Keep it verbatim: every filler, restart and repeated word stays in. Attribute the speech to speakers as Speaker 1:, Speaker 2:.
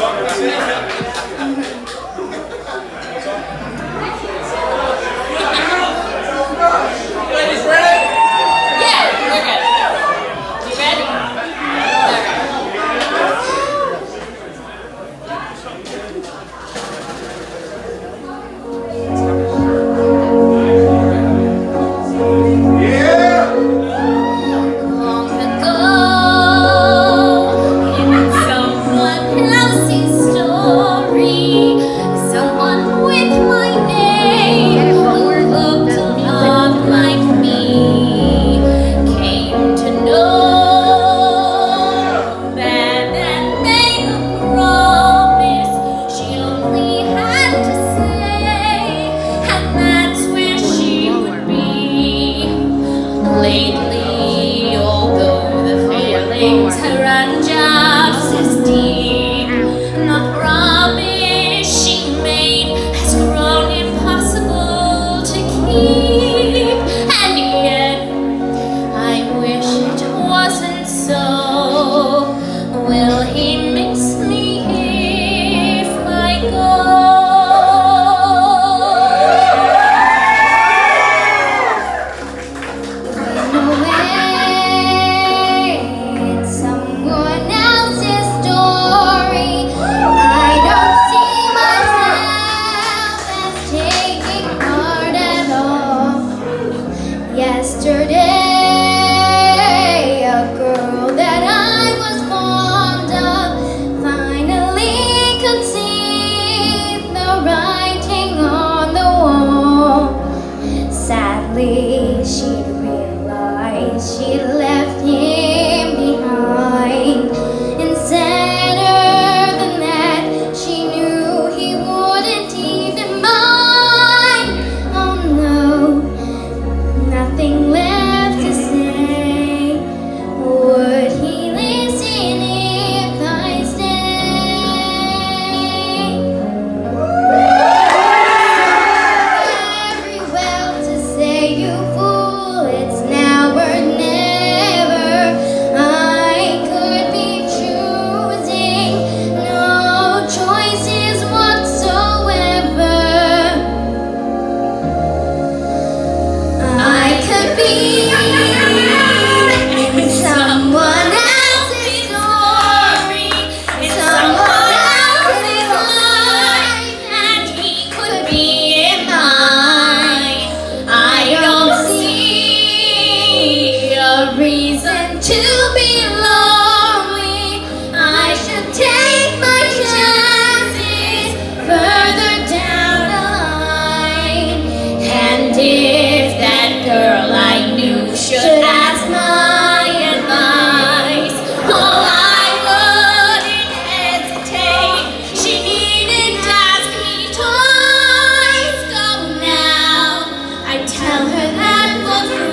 Speaker 1: Lately, although the feelings are unjust as deep, the promise she made has grown impossible to keep. And yet, I wish it wasn't so. Will he miss me if I go? Yesterday, a girl that I was fond of finally could see the writing on the wall. Sadly, she realized she left him behind, and sadder than that, she knew he wouldn't even mind. Oh no, nothing left to say. Would he listen if I stay? Very well to say, you fool, it's now or never. I could be choosing no choices whatsoever. I could be in someone else's story, in someone else's life, and he could be in mine. I don't see a reason to be lonely. I should take my chances further down the line. And if that girl I knew should ask my advice, oh, I wouldn't hesitate. She needn't ask me twice. So now I tell her that was